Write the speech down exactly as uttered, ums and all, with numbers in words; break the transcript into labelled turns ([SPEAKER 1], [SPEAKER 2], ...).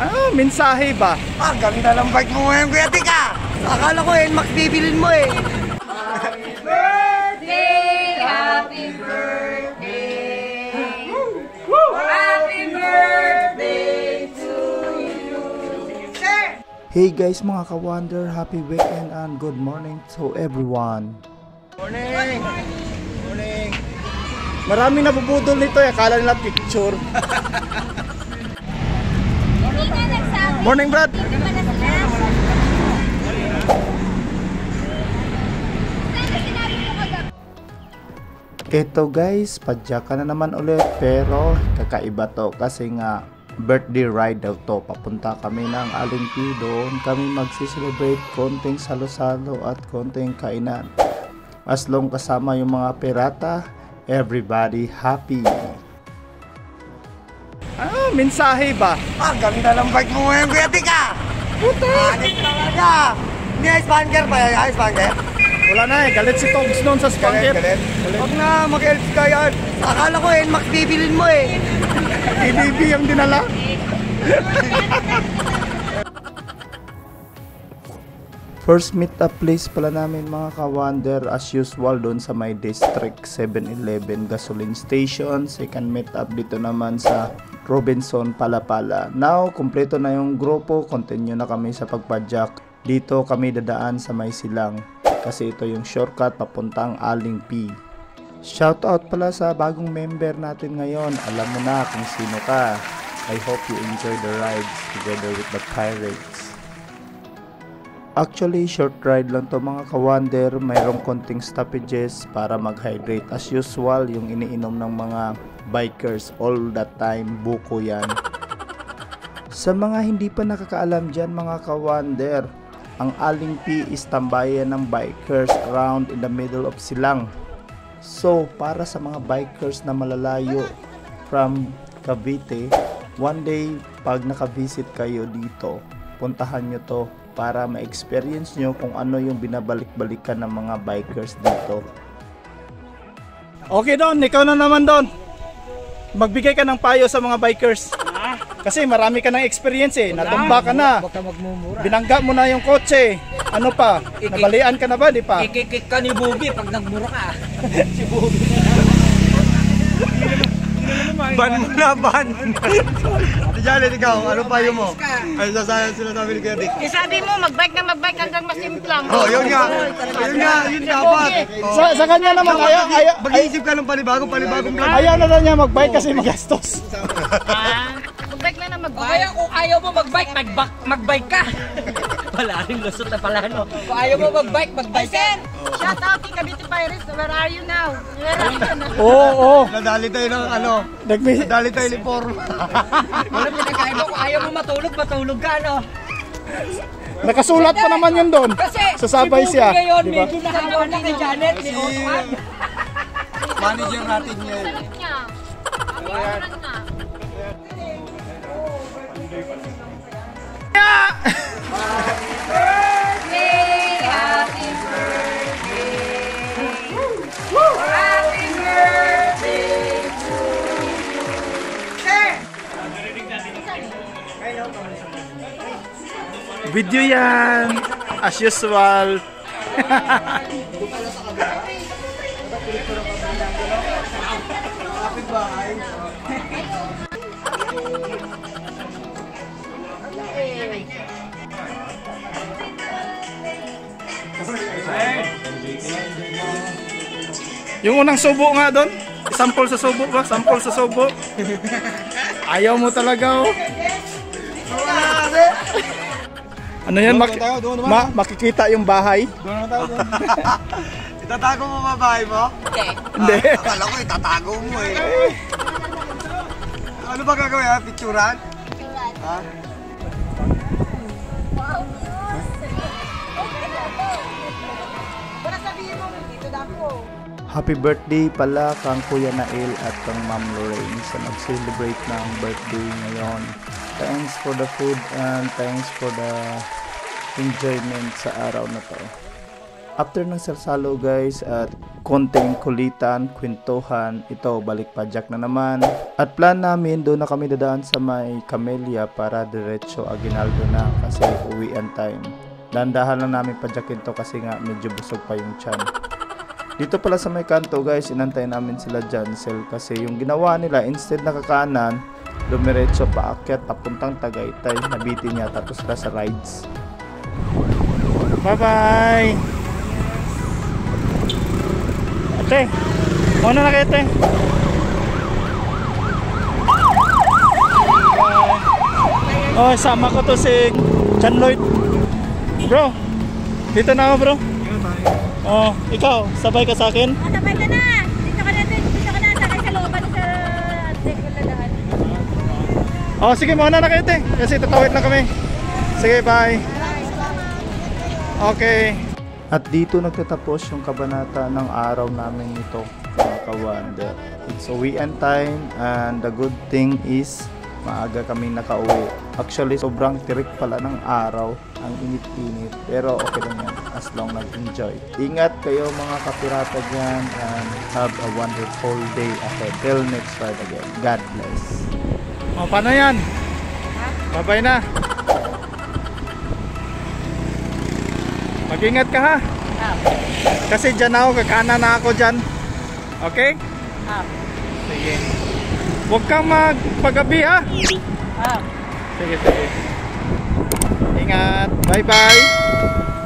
[SPEAKER 1] Ah, mensahe ba?
[SPEAKER 2] Ah, ganda ng bike mo ngayon, Kuya Tika. Akala ko N MAX bibilin mo eh.
[SPEAKER 3] Happy birthday, happy birthday. Happy birthday to you.
[SPEAKER 1] Hey guys mga ka-wonder, happy weekend and good morning to everyone.
[SPEAKER 2] Morning. Morning.
[SPEAKER 1] Marami nabubudol nito eh, akala nila picture. Morning Brad. Ito guys, padyakan na naman ulit pero kakaiba to kasi nga birthday ride daw to. Papunta kami ng Aling doon kami magsi-celebrate, konting salo-salo at konting kainan. As long kasama yung mga pirata, everybody happy. Ah, mensahe ba?
[SPEAKER 2] Ah, ganda ng bike mo ngayon, Kuya Tika.
[SPEAKER 1] Puta!
[SPEAKER 2] Anit talaga. Hindi ice bunker pa yan, ice bunker.
[SPEAKER 1] Wala na eh, galit si Togs noon sa spanker.
[SPEAKER 2] Galit, galit. Huwag na, mag-elf ka yan. Akala ko N MAX bibilin mo eh.
[SPEAKER 1] T D B yung dinala. First meet up place pala namin mga ka-wonder as usual doon sa my district seven eleven gasoline station. Second meet up dito naman sa Robinson Palapala. Now, kumpleto na yung grupo, continue na kami sa pagpadyak. Dito kami dadaan sa may silang kasi ito yung shortcut papuntang Aling P. Shoutout pala sa bagong member natin ngayon. Alam mo na kung sino ka. I hope you enjoy the rides together with the pirates. Actually, short ride lang to mga ka-wonder. Mayroong konting stoppages para mag-hydrate. As usual, yung iniinom ng mga bikers all the time, buko yan. Sa mga hindi pa nakakaalam dyan mga ka-wonder, ang Aling P is tambayan ng bikers around in the middle of silang. So, para sa mga bikers na malalayo from Cavite, one day, pag nakavisit kayo dito, puntahan nyo to para ma-experience nyo kung ano yung binabalik-balikan ng mga bikers dito. Okay Don, ikaw na naman Don. Magbigay ka ng payo sa mga bikers. Kasi marami ka ng experience eh, natumba ka na, binangga mo na yung kotse, ano pa, nabalian ka na ba, di pa?
[SPEAKER 4] Ikikik ka ni Bobby pag nagmura ka. Si Bobby.
[SPEAKER 2] Ban mo na, ban. Janet, ikaw, ano payo mo? Ay, sasayang sila namin ni Kuya Tika.
[SPEAKER 3] Eh, sabi mo, mag-bike na mag-bike hanggang masimplang.
[SPEAKER 2] Oh, yun nga. Yun nga, yun dapat. Oh.
[SPEAKER 1] Sa, sa kanya naman, ayaw, ayaw,
[SPEAKER 2] Mag-iisip ka ng panibago, panibagong plan.
[SPEAKER 1] ayaw na lang niya mag-bike kasi magastos.
[SPEAKER 3] Ah, mag-bike na na
[SPEAKER 4] O
[SPEAKER 3] mag-bike.
[SPEAKER 4] kaya kung ayaw mo mag-bike, mag-bike, mag-bike ka. Wala rin lusot na pala no. Kung ayaw mo mag-bike, mag-bike ka.
[SPEAKER 3] Shout out to Cavite Pirates. Where are you now? Where are you now?
[SPEAKER 1] Oo, oo.
[SPEAKER 2] Nadali tayo ng ano,
[SPEAKER 1] Nagmi-
[SPEAKER 2] nadali tayo ni Form.
[SPEAKER 4] Wala pinagkaiba, kung ayaw mo matulog, matulog ka no.
[SPEAKER 1] Nakasulat pa naman yun doon.
[SPEAKER 4] Kasi
[SPEAKER 1] Sasabay
[SPEAKER 4] si Bobby
[SPEAKER 1] siya,
[SPEAKER 4] ngayon,
[SPEAKER 1] di ba?
[SPEAKER 4] medyo nakahawa na kay Janet, ni Otuan.
[SPEAKER 2] Manager natin yun.
[SPEAKER 3] Salit niya. Picturean na. Birthday, happy birthday. Happy birthday to you.
[SPEAKER 1] Video yan, as usual. Yung unang subo nga doon, sample sa subo ba? Sample sa subo. Ayaw mo talaga oh. Ano yan? Mak ma makikita yung bahay?
[SPEAKER 2] Itatago mo ba bahay mo?
[SPEAKER 4] Hindi.
[SPEAKER 1] Hindi.
[SPEAKER 2] Akala ko itatago mo eh. Ano ba gagawin ha? Picturean? Ha?
[SPEAKER 1] Happy birthday pala kang Kuya Nail at kang Ma'am Lorraine sa nag-celebrate ng birthday ngayon. Thanks for the food and thanks for the enjoyment sa araw na to. After ng sarsalo guys at konting kulitan, kwentuhan. Ito, balik pajak na naman. At plan namin, doon na kami dadaan sa may Camellia para diretso Aguinaldo na kasi uwian time. Dandahan lang namin pajakin to kasi nga medyo busog pa yung tiyan. Dito pala sa may kanto guys, inantay namin sila Jansel kasi yung ginawa nila, instead na kakanan, dumiretso paakyat papuntang Tagaytay. Nabitin yata to sila sa rides. Bye bye! Ate, muna na kayo ate. Oh, sama ko to si Chan Lloyd. Bro, dito na ako bro. Oh, ikaw, sabay ka sa akin?
[SPEAKER 3] Oh, sabay ka na. Dito ka na, dito ka na. Sakay sa looban sa ladaan.
[SPEAKER 1] Oh, sige, muna na kayo te. Kasi tatawid lang kami. Sige, bye. Okay. At dito nagtatapos yung kabanata ng araw namin ito, mga ka-wonder. It's uwian time and the good thing is maaga kaming nakauwi. Actually, sobrang tirik pala ng araw. Ang init-init. Pero okay lang yan as long nag-enjoy. Ingat kayo mga kapirata dyan and have a wonderful day ahead. Till next ride again. God bless. O, paano yan? Bye-bye na. Mag-ingat ka ha. Kasi dyan ako, kakana na ako dyan. Okay? Sige. Huwag kang magpagabi ha. Sige, sige. Ingat. Bye-bye.